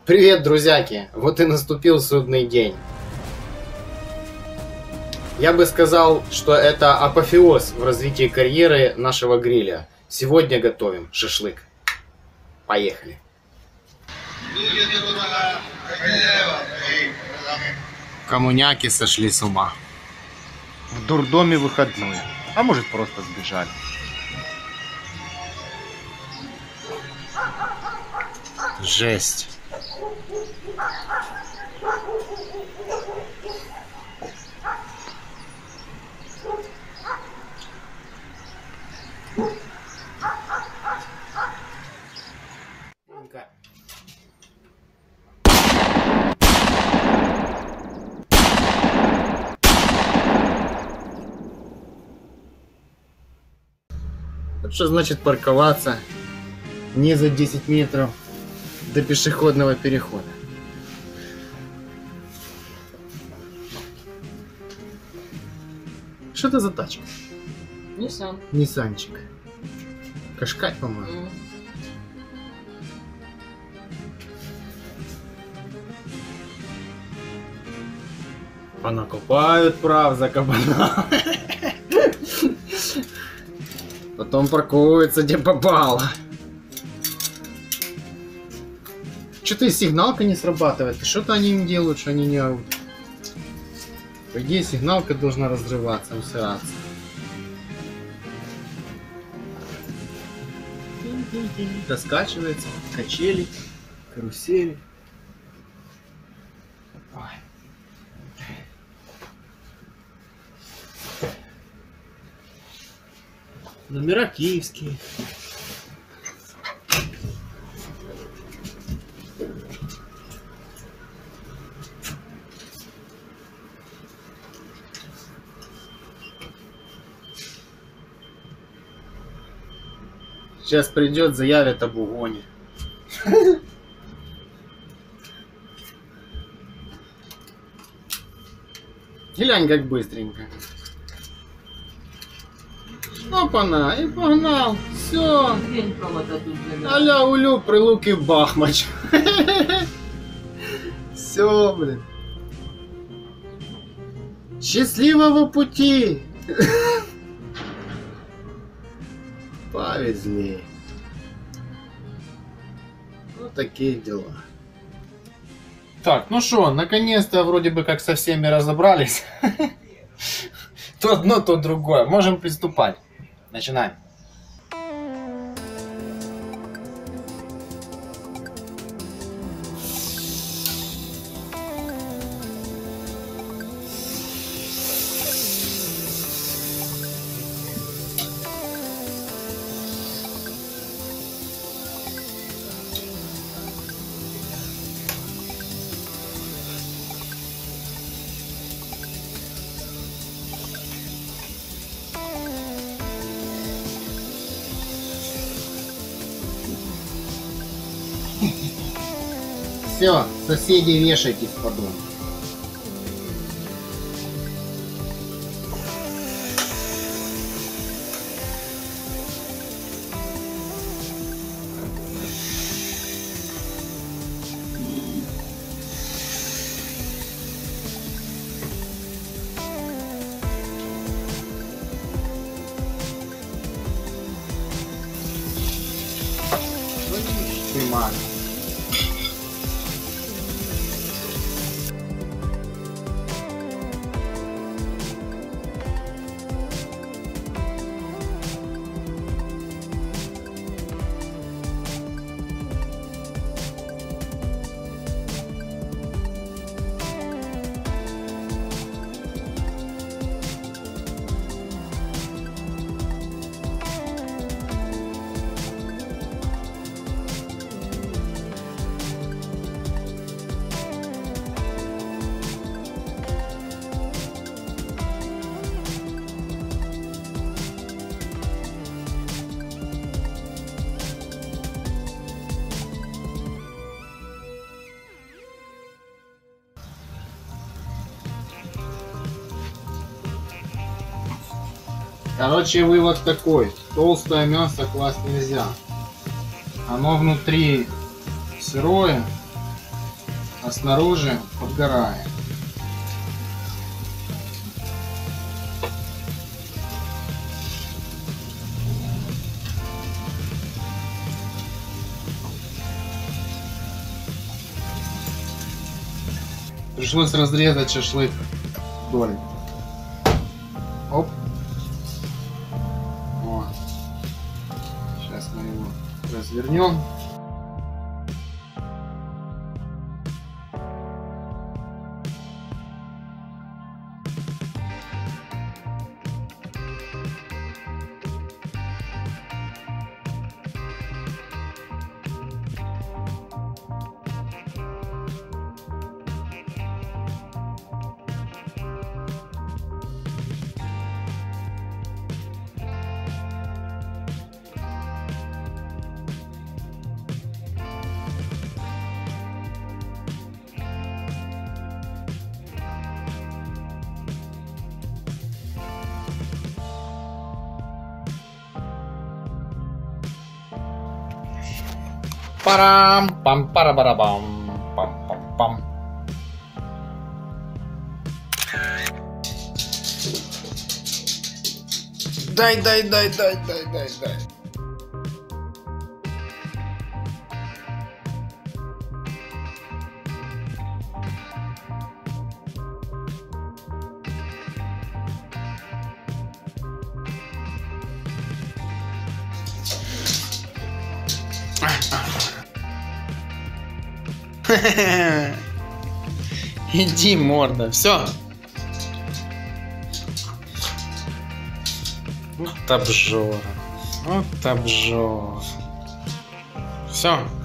Привет, друзьяки! Вот и наступил судный день. Я бы сказал, что это апофеоз в развитии карьеры нашего гриля. Сегодня готовим шашлык. Поехали! Коммуняки сошли с ума. В дурдоме выходной. А может, просто сбежали. Жесть. Вот что значит парковаться не за 10 метров до пешеходного перехода. Что это за тачка? Nissan. Ниссанчик. Кашкай, по-моему. Понакупают прав за кабана. Потом паркуются где попало. Что-то и сигналка не срабатывает. И что-то они им делают, что они не орут. По идее, сигналка должна разрываться, усираться. Доскачивается, качели, карусели. Ой. Номера киевские. Сейчас придет, заявит об угоне. Глянь, как быстренько. Опа-на, и погнал. Все. Аля улю, прилуки бахмач. Все, блин. Счастливого пути. Повезли. Вот такие дела. Так, ну что, наконец-то вроде бы как со всеми разобрались. То одно, то другое. Можем приступать. Начинаем. Все, соседи, вешайтесь по дому. Снимай. Короче, вывод такой. Толстое мясо класть нельзя. Оно внутри сырое, а снаружи подгорает. Пришлось разрезать шашлык вдоль. Оп. Вот. Сейчас мы его развернем. Парам, пам, парабарабам, пам, пам, пам. Дай. Иди, морда, все. Вот обжора. Все.